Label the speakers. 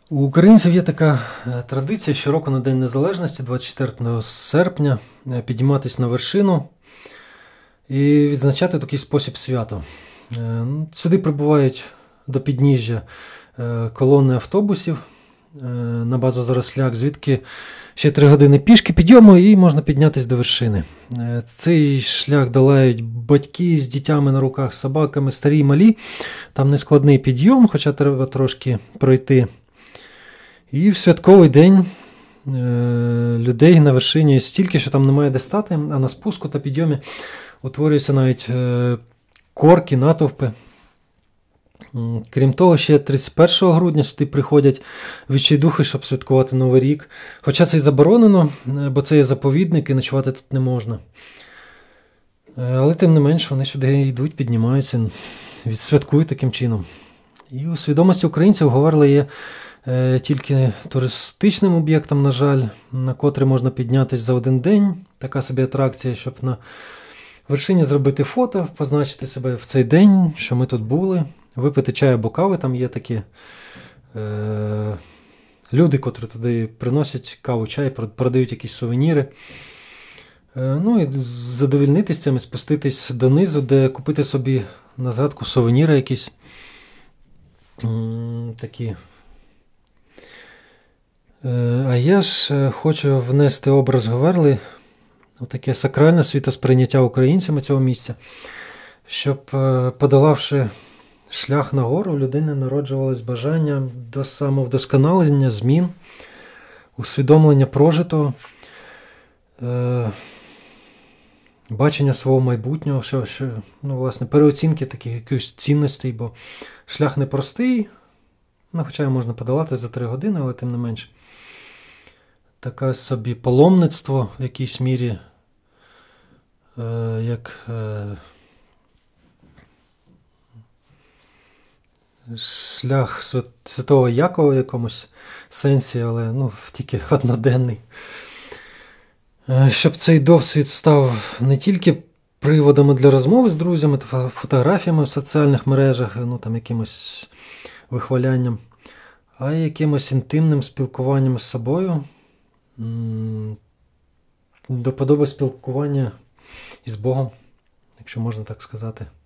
Speaker 1: У українців є така традиція щороку на День Незалежності, 24 серпня, підійматися на вершину і відзначати такий спосіб свято. Сюди прибувають до підніжжя колони автобусів на базу Заросляк, звідки ще 3 години пішки підйому і можна піднятися до вершини. Цей шлях долають батьки з дітьми на руках, собаками, старі і малі. Там нескладний підйом, хоча треба трошки пройти. І в святковий день людей на вершині стільки, що там немає де стати, а на спуску та підйомі утворюються навіть корки, натовпи. Крім того, ще 31 грудня сюди приходять відчайдухи, щоб святкувати Новий рік. Хоча це й заборонено, бо це є заповідник і ночувати тут не можна. Але тим не менш вони сюди йдуть, піднімаються, святкують таким чином. І у свідомості українців Говерла є тільки туристичним об'єктом, на жаль, на котрий можна піднятися за один день. Така собі атракція, щоб на вершині зробити фото, позначити себе в цей день, що ми тут були, випити чай або кави. Там є такі люди, котрі туди приносять каву, чай, продають якісь сувеніри. Ну і задовольнитися цим і спуститись донизу, де купити собі на згадку сувеніри якісь такі. А я ж хочу внести образ Говерли, таке сакральне світосприйняття українцями цього місця, щоб, подолавши шлях на гору, у людини народжувалось бажання до самовдосконалення, змін, усвідомлення прожитого, бачення свого майбутнього, власне, переоцінки таких якихось цінностей, бо шлях непростий, хоча його можна подолати за 3 години, але тим не менше. Таке собі паломництво в якійсь мірі, як шлях Святого Якова в якомусь сенсі, але тільки одноденний. Щоб цей досвід став не тільки приводами для розмови з друзями та фотографіями в соціальних мережах, якимось вихвалянням, а й якимось інтимним спілкуванням з собою, до подоби спілкування із Богом, якщо можна так сказати.